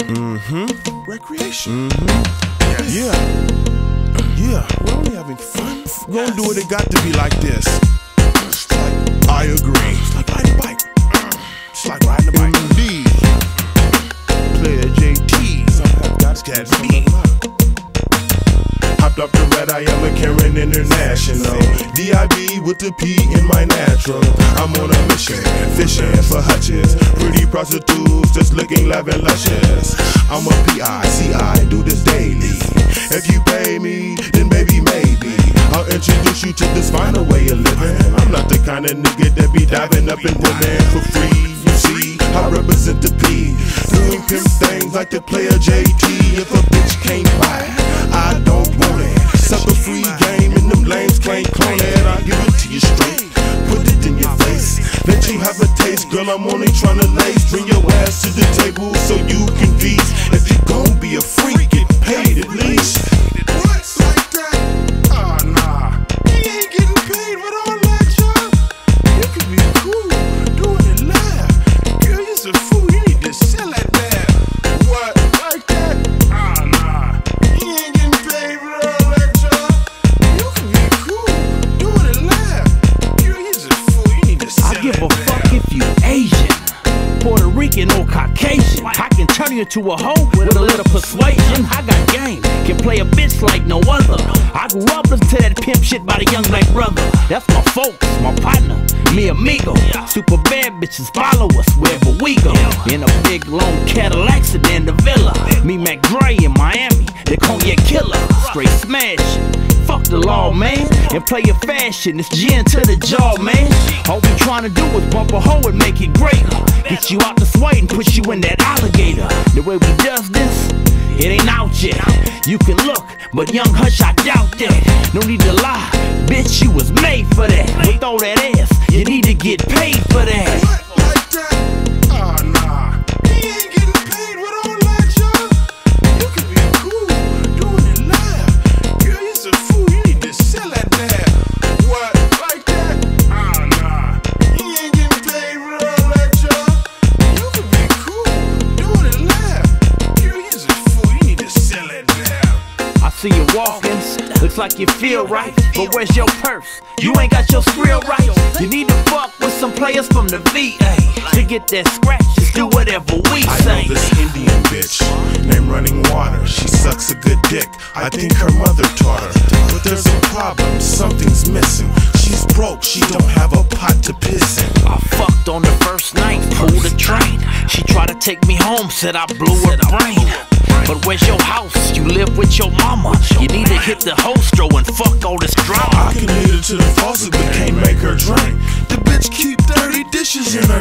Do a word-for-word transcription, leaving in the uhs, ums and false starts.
Mm-hmm. Recreation. Mm-hmm. Yes. Yeah. Yeah. We're only having fun. We're gonna do it, it got to be like this. It's like, I agree. it's like riding a bike. It's like riding a bike. Indeed. Player J T. Sometimes God's got That's me. me. Hopped up the red, I am a Karen International. D I B with the P in my natural. I'm on a mission, fishing for hutches. Pretty prostitutes, just looking live and luscious. I'm a P I C I, do this daily. If you pay me, then baby maybe I'll introduce you to this finer way of living. I'm not the kind of nigga that be diving up in women for free. You see, I represent the P, doing pimp things like the player J T. If a bitch can't buy it, I don't want it. Sucker free game and them lames can't clone it. I give it to you straight, put it in your face. Let you have a taste, girl, I'm only trying to lace. Bring your ass to the table so you can feast. If you gon' be a freak, get paid at least. What? Like that? Oh, nah. He ain't getting paid with all that, y'all. You could be cool doing it live. Girl, you're so fool, you need to sell that there. What? Like that? Oh, nah. He ain't getting paid with all that, y'all. You could be cool doing it live. Girl, you're so fool, you need to sell I give that a fuck if you Asian, Puerto Rican or Caucasian. I can turn you into a hoe with a little persuasion. I got game, can play a bitch like no other. I grew up listening to that pimp shit by the young black brother. That's my folks, my partner, mi amigo. Super bad bitches follow us wherever we go. In a big long Cadillac sedan, the villa. Me Mac Dre in Miami, the cognac killer. Straight smash. Fuck the law, man, and play your fashion. It's gin to the jaw, man. All we trying to do is bump a hoe and make it greater. Get you out the sway and put you in that alligator. The way we does this, it ain't out yet. You can look, but young Hush, I doubt that. No need to lie, bitch, you was made for that. With all that ass, you need to get paid for that. What? Like that? Oh, nah. He ain't getting paid with all that, y'all. You could be cool doing it live. Girl, you're so fool, you need to sell that there. What? Like that? Oh, nah. He ain't getting paid with all that, y'all. You could be cool doing it live. Girl, you're so fool, you need to sell that there. I see you walking, looks like you feel right, but where's your purse? You ain't got your skrill right. You need to fuck with some players from the V A to get that scratch. Just do whatever we I say. know this Indian bitch named Running Water. She sucks a good dick, I think her mother taught her. But there's a problem, something's missing. She's broke, she don't have a pot to piss in. I fucked on the first night, pulled a train. She tried to take me home, said I blew her brain. But where's your house? You live with your mama. You need to hit the hostro and fuck all this drama. I can lead her to the faucet, but can't make her drink. The bitch keep dirty dishes in